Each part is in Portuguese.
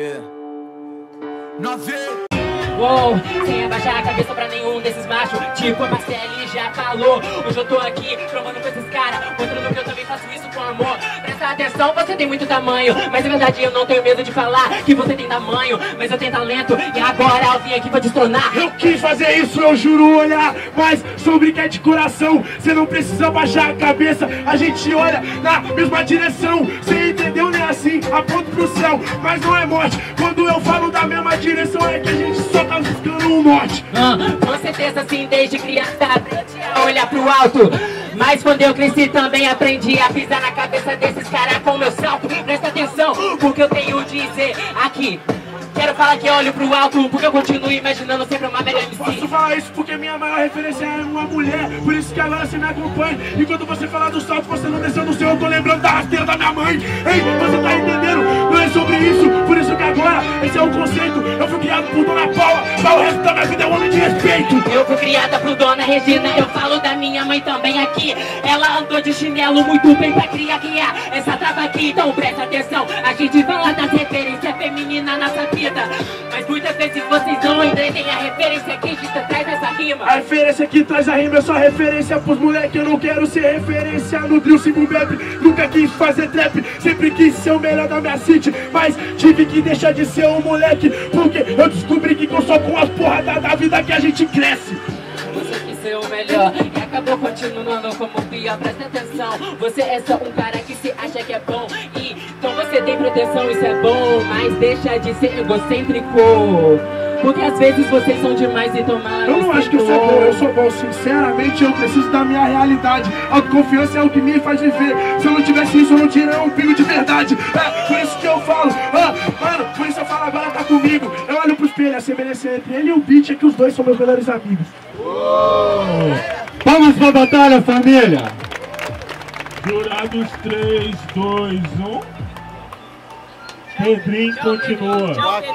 Yeah. Uou, sem abaixar a cabeça pra nenhum desses machos. Tipo a Marcele já falou. Hoje eu tô aqui provando pra esses caras, mostrando que eu também faço isso com amor. Presta atenção, você tem muito tamanho, mas é verdade eu não tenho medo de falar que você tem tamanho, mas eu tenho talento. E agora eu vim aqui pra destronar. Eu quis fazer isso, eu juro olhar, mas sobre que é de coração. Você não precisa baixar a cabeça, a gente olha na mesma direção. Você entendeu, né? Assim, aponto pro céu, mas não é morte. Quando eu falo da mesma direção é que a gente só tá buscando um norte. Com certeza sim, desde criança aprendi a olhar pro alto, mas quando eu cresci também aprendi a pisar na cabeça desses caras com meu salto. Presta atenção, porque eu tenho dizer aqui. Quero falar que eu olho pro alto, porque eu continuo imaginando sempre uma melhor MC. Posso falar isso porque minha maior referência é uma mulher, por isso que agora você me acompanha. E quando você falar do salto, você não desceu do seu, eu tô lembrando da rasteira da minha mãe. Ei, você tá entendendo? Não é sobre isso, por isso que agora esse é o conceito. Eu fui criado por Dona Paula, mas o resto da minha vida é um homem de respeito. Eu fui criada por Dona Regina, eu falo da minha mãe também aqui. Ela andou de chinelo muito bem pra criar essa trava aqui, então presta atenção. A gente fala das referências femininas nessa vida, mas muitas vezes vocês não entendem a referência que a gente traz essa rima. A referência que traz a rima é só referência pros moleque. Eu não quero ser referência no drill, single bap. Nunca quis fazer trap, sempre quis ser o melhor da minha city, mas tive que deixar de ser um moleque, porque eu descobri que só com as porradas da vida que a gente cresce. Você quis ser o melhor e acabou continuando como o pior. Presta atenção, você é só um cara que se acha que é bom, e então você tem proteção, isso é bom, mas deixa de ser egocêntrico, porque às vezes vocês são demais e tomar. Eu não acho que eu sou bom, eu sou bom. Sinceramente, eu preciso da minha realidade. Autoconfiança é o que me faz viver. Se eu não tivesse isso, eu não tinha um pingo de verdade. É por isso que eu falo, mano, por isso eu falo agora tá comigo. Eu olho pro espelho, a semelhança entre ele e o beat é que os dois são meus melhores amigos. Vamos pra batalha, família! Jurados 3, 2, 1. Pedrinho continua.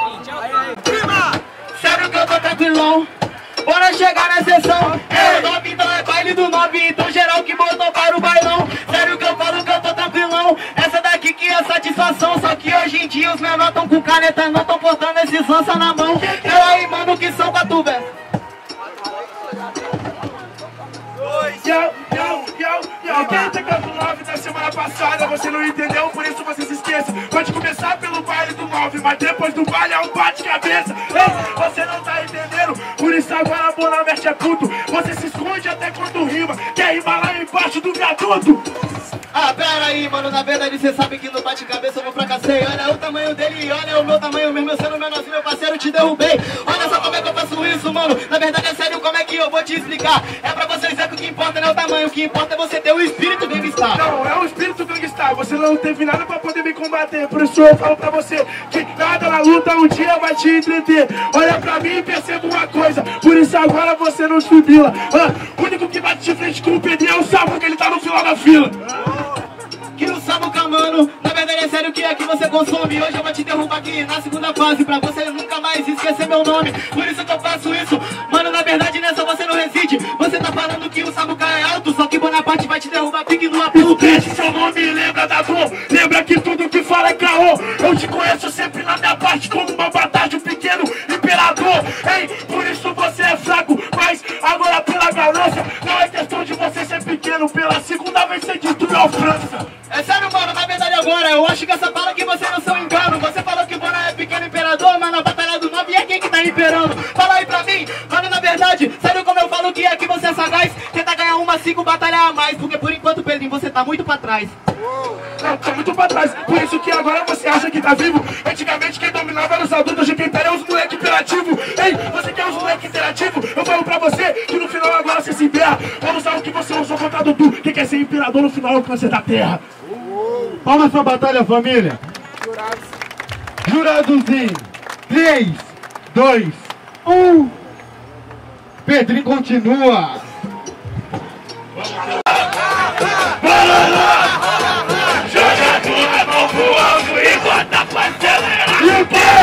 Sério que eu tô tranquilão? Bora chegar na sessão. É o 9, então é baile do 9. Então geral que botou para o bailão. Sério que eu falo que eu tô tranquilão? Essa daqui que é satisfação. Só que hoje em dia os menores tão com caneta, não tão portando esses lança na mão. Peraí, mano, que são 4 versos. Quem tá cantando 9 da semana passada, você não entendeu, por isso você se esqueça. Pode começar pelo baile do 9, mas depois do baile é um bate-cabeça. Ei, você não tá entendendo, por isso agora a Bonaverte é puto. Você se esconde até quando rima, quer rimar lá embaixo do viaduto. Ah, pera aí, mano, na verdade cê sabe que no bate-cabeça eu não fracassei. Olha o tamanho dele e olha o meu tamanho mesmo. Eu sendo menorzinho, meu parceiro, te derrubei. Olha só como é que eu faço isso, mano. Na verdade é sério, como é que eu vou te explicar? É pra vocês ver que o que importa não é o tamanho, o que importa é você ter o espírito gangstar. Não, é o espírito gangstar, você não teve nada pra poder me combater. Por isso eu falo pra você que nada na luta um dia vai te entreter. Olha pra mim e perceba uma coisa, por isso agora você não jubila. O único que bate de frente com o Pedrinho é o Samu, que ele tá no final da fila. Que não sabe o camano, na verdade é sério que aqui você consome. Hoje eu vou te derrubar aqui na segunda fase, pra você nunca mais esquecer meu nome. Por isso que eu faço isso, mano, na verdade nessa você não reside. Você tá falando que o Samuca é alto, só que Bonaparte vai te derrubar, pique no apelo. Esquece seu nome e lembra da dor, lembra que tudo que fala é caô. Eu te conheço sempre na minha parte como uma batalha, um pequeno imperador. Ei, por isso você é fraco, mas agora pela ganância, não é questão de você ser pequeno, pela segunda vez você destruiu a França. É sério, mano, na verdade agora, eu acho que essa fala que você não são engano. Você falou que o Bona é pequeno imperador, mas na batalha do 9 é quem que tá imperando. Fala aí pra mim, mano, na verdade, sério como eu falo que aqui você é sagaz. Tenta ganhar uma 5 batalhar a mais, porque por enquanto, Pedrinho, você tá muito pra trás. Não, tá muito pra trás, por isso que agora você acha que tá vivo. Antigamente quem dominava era os adultos, hoje quem tá é os moleque imperativo. Ei, você quer os moleque interativo? Eu falo pra você que no final agora você se emperra. Vamos usar o que você usou contra Dudu. Quem quer ser imperador no final é o câncer da terra. Palmas pra batalha, família! Jurados em 3, 2, 1. Pedrinho continua! Joga tua mão pro alto e bota pra acelerar. E o quê?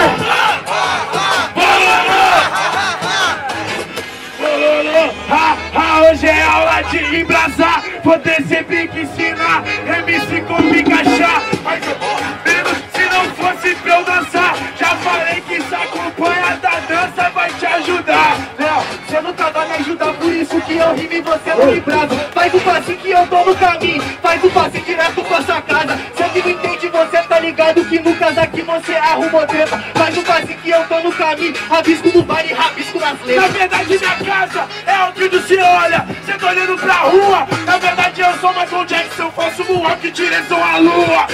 Hoje é aula de embrasar. Vou ter sempre que ensinar MC como encaixar. Mas eu vou menos se não fosse pra eu dançar. Já pra me ajudar, por isso que eu rimo e você não librado. Faz o passe que eu tô no caminho, faz o passe direto pra sua casa. Cê que não entende, você tá ligado que no caso aqui você arrumou treta. Faz o passe que eu tô no caminho, rabisco no baile, rabisco nas letras. Na verdade minha casa é onde você olha, cê tá olhando pra rua. Na verdade eu sou Michael Jackson, faço moonwalk em direção à lua.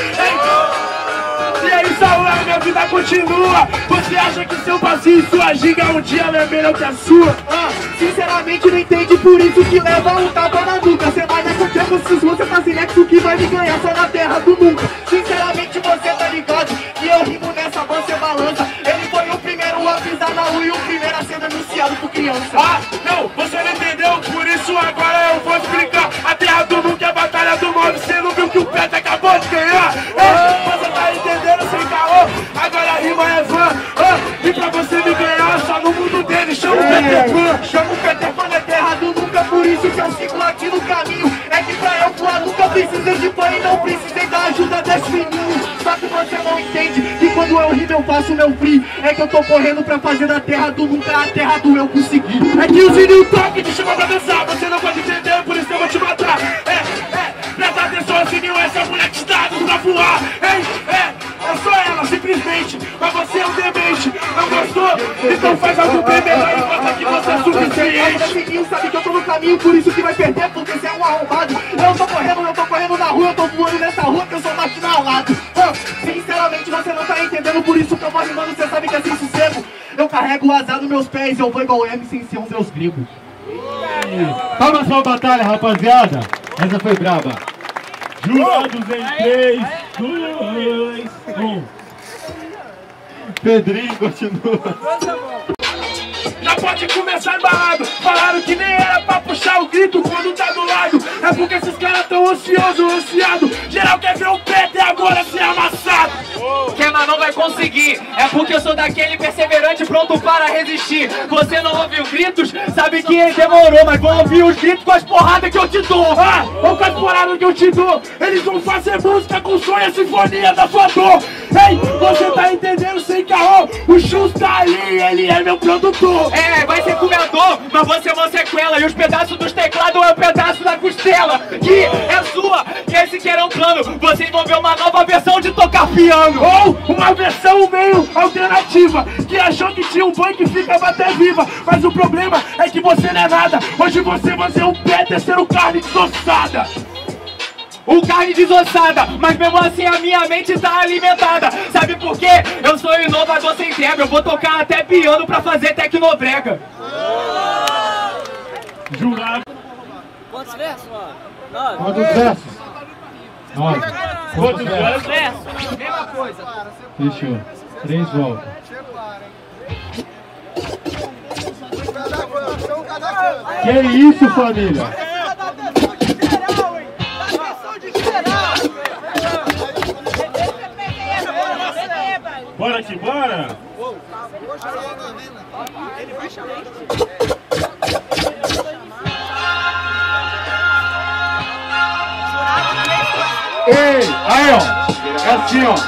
E aí, Saúl, a minha vida continua. Você acha que seu passinho e sua giga um dia é melhor que a sua? Sinceramente não entende, por isso que leva um tapa na nuca. Cê vai nessa tempo, se você faz nexo que vai me ganhar só na terra do nunca. Sinceramente você tá ligado que eu rimo nessa van, cê balança. Ele foi o primeiro a pisar na rua e o primeiro a ser denunciado por criança. Não, você não entendeu, por isso agora eu vou explicar. A terra do nunca é a batalha do nome, cê não viu que o Pet acabou de ganhar? Você tá entendendo sem caô? Agora a rima é van. E pra você me ganhar, só no mundo dele, chama o Peter Pan. Chama o Peter Pan na terra do nunca, por isso que eu sigo aqui no caminho. É que pra eu voar nunca precisei de pão e não precisei da ajuda desse menino. Só que você não entende que quando eu rimo eu faço meu free. É que eu tô correndo pra fazer da terra do nunca a terra do eu conseguir. É que o Zininho toque te chama pra dançar, você não pode entender, por isso eu vou te matar. Presta atenção, Zininho, essa mulher que está pra voar. É só ela, simplesmente. Mas você é um demente, não gostou? Então faz algo bem melhor e mostra que você é suficiente. Zininho sabe que eu tô no caminho, por isso que vai perder, porque você é um arrombado. Eu tô correndo na rua, eu tô voando nessa rua que eu sou máquina ao lado. Sinceramente você não tá entendendo, por isso que eu vou rimando, você sabe que é sem sossego. Eu carrego o azar nos meus pés, eu vou igual M sem ser um deus grego. Calma só a batalha, rapaziada. Essa foi braba. Jurados em 3, 2, 1. Pedrinho continua. Já pode começar embalado. Falaram que nem era pra puxar o grito quando tá do lado. É porque esses caras tão ansiado. Geral quer ver o preto e agora ser amassado. Quem mas não vai conseguir. É porque eu sou daquele perseverante pronto para resistir. Você não ouviu gritos? Sabe que demorou, mas vão ouvir os gritos com as porradas que eu te dou. Ou com as porradas que eu te dou. Eles vão fazer música com sonho e sinfonia da sua dor. Ei, você tá entendendo sem caô? O Chus tá ali, ele é meu produtor. Vai ser comedor, mas você é uma sequela. E os pedaços dos teclados é um pedaço da costela. Que é sua, que esse que era um plano. Você envolveu uma nova versão de tocar piano. Ou uma versão meio alternativa, que achou que tinha um boi que ficava até viva. Mas o problema é que você não é nada. Hoje você vai ser um Peter sendo carne desossada. Carne desossada, mas mesmo assim a minha mente tá alimentada. Sabe por quê? Eu sou inovador sem entrega. Eu vou tocar até piano pra fazer tecnobrega. Jurado. Quantos versos, mano? Quantos versos? 9. Quantos versos? Mesma coisa. Fechou. 3 voltas. Que isso, família? Bora que bora! Ele vai chamar. Ei, aí ó, é assim ó.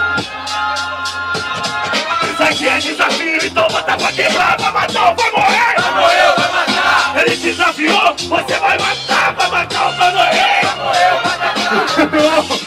Isso aqui é desafio, então bota pra quebrar, vai matar ou vai morrer? Vai morrer ou vai matar? Ele desafiou, você vai matar, vai matar ou vai morrer? Vai morrer ou vai matar?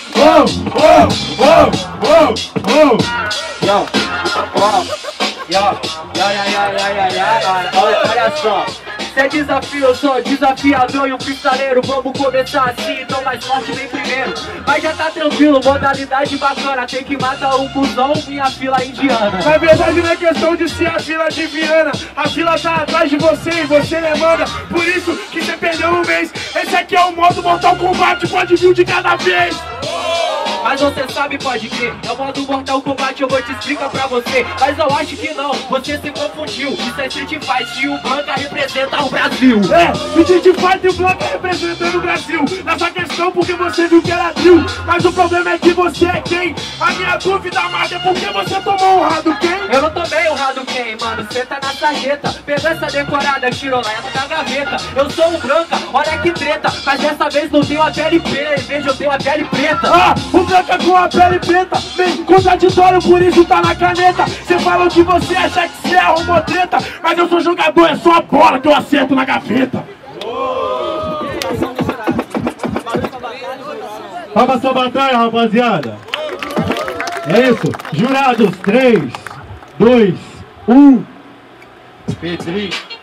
Olha só. Se é desafio, eu sou desafiador e um pistoleiro. Vamos começar assim, então mais forte vem primeiro. Mas já tá tranquilo, modalidade bacana. Tem que matar um busão e a fila indiana. Na verdade não é questão de ser a fila de Viana. A fila tá atrás de você e você não manda. Por isso que você perdeu um mês. Esse aqui é o modo Mortal Kombat, pode vir de cada vez. Mas você sabe, pode crer, é o modo Mortal Kombat, eu vou te explicar pra você. Mas eu acho que não, você se confundiu. Isso é Street Fight e o Blanca representa o Brasil. O Street Fight e o Blanca representando o Brasil. Nessa questão porque você viu que era drill. Mas o problema é que você é quem? A minha dúvida, mais é porque você tomou um Hadouken? Eu não tomei um Hadouken, mano, cê tá na sarjeta. Pegou essa decorada, tirou lá da gaveta. Eu sou o Blanca, olha que treta. Mas dessa vez não tenho a pele verde, eu tenho a pele preta. O branca com a pele preta. Vem contraditório, por isso tá na caneta. Cê falou que você acha que cê arrumou treta, mas eu sou jogador, é só a bola que eu acerto na gaveta. Palmas pra batalha, rapaziada. É isso. Jurados, 3, 2, 1. Pedrinho.